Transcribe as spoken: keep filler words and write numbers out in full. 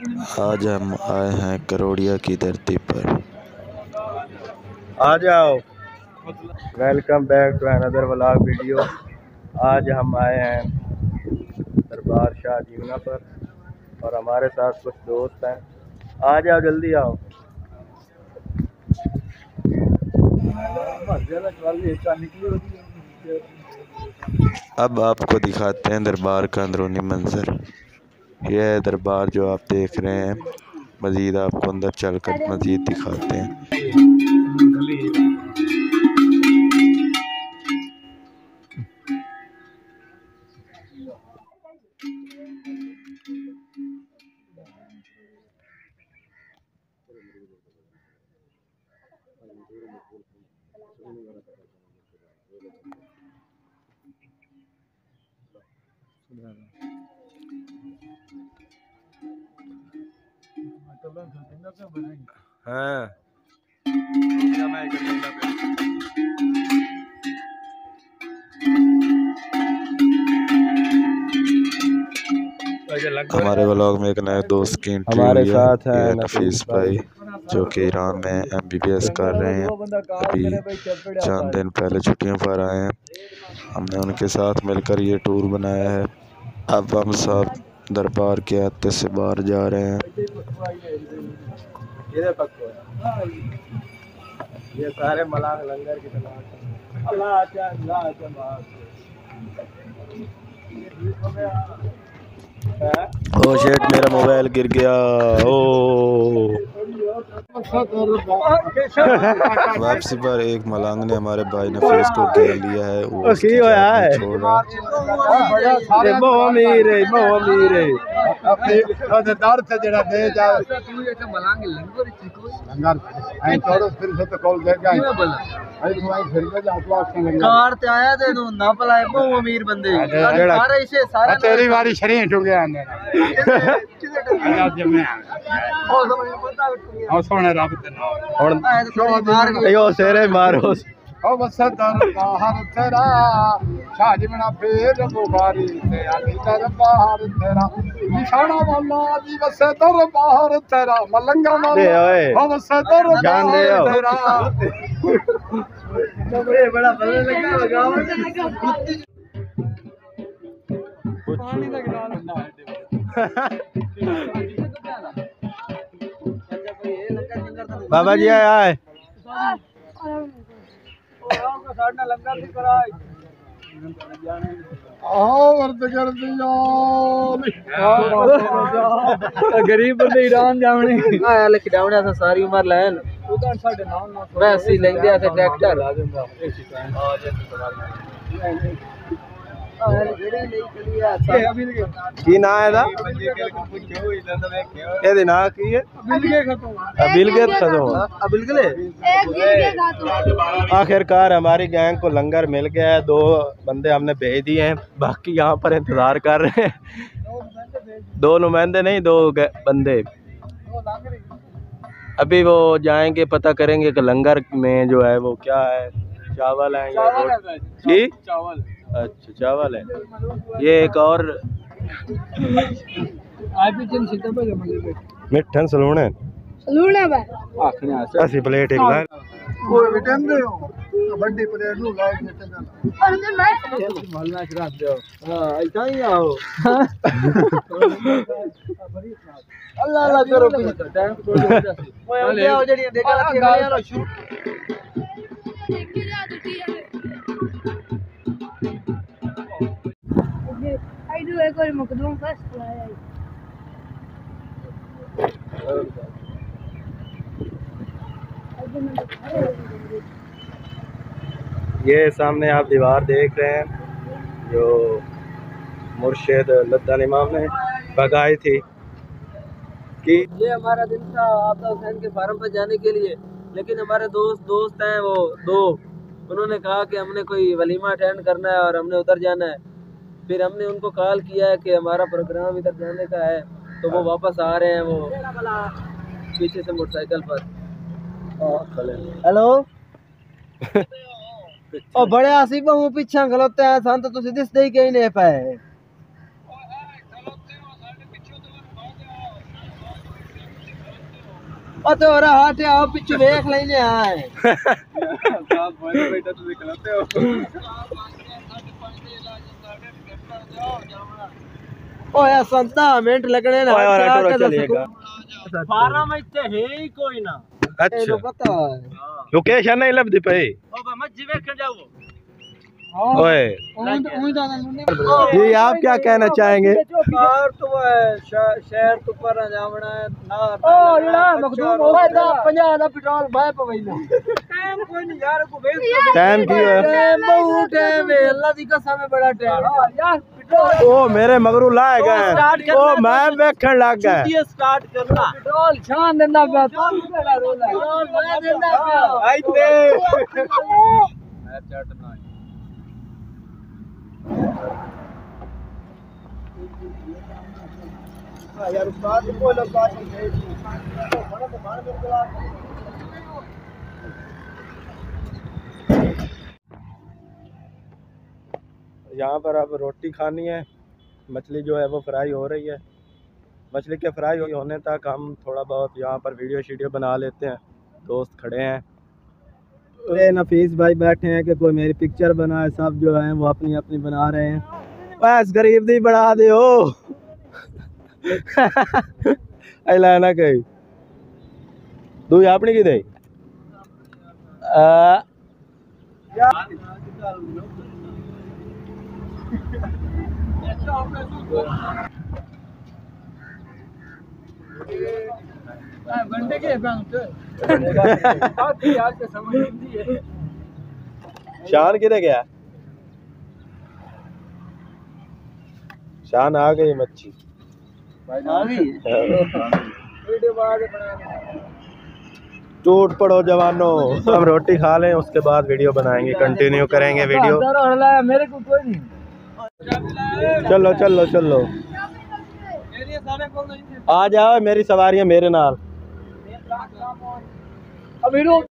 आज हम आए हैं करोड़िया की धरती पर। आ जाओ। Welcome back to another vlog video. आज हम आए हैं दरबार शाह जीवना पर और हमारे साथ कुछ दोस्त हैं। आ जाओ, जल्दी आओ। अब आपको दिखाते हैं दरबार का अंदरूनी मंजर। यह है दरबार जो आप देख रहे हैं। मज़ीद आपको अंदर चलकर मज़ीद दिखाते हैं। हाँ। हमारे व्लॉग में एक नए दोस्त की एंट्री हमारे हुई है। साथ है ये नफीस नफीस भाई जो कि ईरान में एम बी बी एस कर रहे हैं। अभी चंद दिन पहले छुट्टियों पर आए हैं। हमने उनके साथ मिलकर ये टूर बनाया है। अब हम सब दरबार के आते से बाहर जा रहे हैं। ये सारे मलांग लंगर की तलाश। अल्लाह अच्छा अल्लाह अच्छा। ओ शेट, मेरा मोबाइल गिर गया। ओ वापसी पर एक मलांग ने हमारे भाई नफीस को घेर लिया है। वो उसकी होया जान है। नहीं छोड़ रहा। बहुत अमीर है, बहुत अमीर है। दर से जरा दे जा मलांग लंगर लंगर आई छोड़ो फिर से तो कॉल दे गया आई तुम्हारी फिर में जा तो आपसे लंगर कार ते आया ते तू ना पलाए बहुत अमीर बंदे सारे इसे सारे तेरी बारी शरीर टूट गया अंदर आज जमे ओ सोने रब ते हुन यो सेरे मारो। ओ वसदर बाहर तेरा शाजमना फेर बुखारी ते आली दर बाहर तेरा निशाना वाला दी वसदर बाहर तेरा मलंगा दे वाला ओए ओ वसदर जान दे बाहर ओ तेरा ये बड़ा बदल लगा गांव से पानी लग रहा बाबा जी आए आए गरीब बंदे ईरान जावने आया ले खिडावने से सारी उम्र लैन वैसे लेंगे ऐसे ट्रैक्टर की ना है दा ਇਹਦੇ ਨਾਂ ਕੀ ਹੈ अबिल के खत्म अबिल के आखिरकार हमारी गैंग को लंगर मिल गया है। दो बंदे हमने भेज दिए हैं, बाकी यहाँ पर इंतजार कर रहे हैं। दो नुमाइंदे नहीं, दो बंदे। अभी वो जाएंगे, पता करेंगे कि लंगर में जो है वो क्या है, चावल है या रोटी? चावल। अच्छा चावल है। ये एक और मिठन सलूने सलूने भाई ऐसी प्लेट एक लाए कोई विटन दे बड़ी प्लेट नु लाइट देते और अंदर मैं मोहल्ला से रख दो। हां ऐसा ही आओ। अल्लाह अल्लाह करो टाइम को ओए आओ जड़ी देखा लगे वाला शुरू आई डू एक और मुकदम फर्स्ट लाया ये सामने आप दीवार देख रहे हैं जो मुर्शिद लद्दान इमाम ने भगाई थी कि ये हमारा दिन था आपदा हुसैन के फार्म पर जाने के लिए, लेकिन हमारे दोस्त दोस्त हैं वो दो, उन्होंने कहा कि हमने कोई वलीमा अटेंड करना है और हमने उधर जाना है। फिर हमने उनको कॉल किया है कि हमारा प्रोग्राम इधर जाने का है, तो वो वापस आ रहे हैं वो पीछे से मोटरसाइकिल पर। हेलो ओ बड़े आसिफ हूँ पीछे खलोते हैं सन तो तुसी दिसदे ही कहीं नहीं पाए। ओ तो रा हाटे आओ पीछे देख लेने आए ओ यार संता मिनट लगने ना और ऑटो चलेगा बारह में इतने है ही कोई ना। अच्छा पता है लोकेशन नहीं लभदी पई ओ बा मत जीवे कर जाओ ओए ये आप क्या कहना चाहेंगे? कार तो है शहर तो पर जावना है ना ओ येड़ा मखदूम हो गया पचास दा पेट्रोल भाई पवैना टाइम कोई नहीं यार को वेस्ट टाइम की है टाइम बहुत टाइम है अल्लाह दी कसम है बड़ा टाइम यार पेट्रोल ओ मेरे मगरू लाएगा ओ मैं देखण लग गया छुट्टी स्टार्ट करना पेट्रोल छान देना बा तो बड़ा रोला पेट्रोल मैं देना आई दे मैं चटना यार बात कोई लग बात नहीं यहाँ पर अब रोटी खानी है। मछली जो है वो फ्राई हो रही है। मछली के फ्राई होने तक हम थोड़ा बहुत यहाँ पर वीडियो शीडियो बना लेते हैं। दोस्त खड़े हैं, ये नफीस भाई बैठे हैं कि कोई मेरी पिक्चर बनाए। सब जो है वो अपनी अपनी बना रहे हैं। बस गरीब दी बढ़ा दे हो लाना कही तू अपनी की दे शान किधर गया? शान आ गई मच्छी टूट पड़ो जवानों। हम रोटी खा लें उसके बाद वीडियो बनाएंगे, कंटिन्यू करेंगे वीडियो। मेरे को कोई नहीं। चलो चलो चलो आ जाओ, मेरी सवारी है मेरे नाल।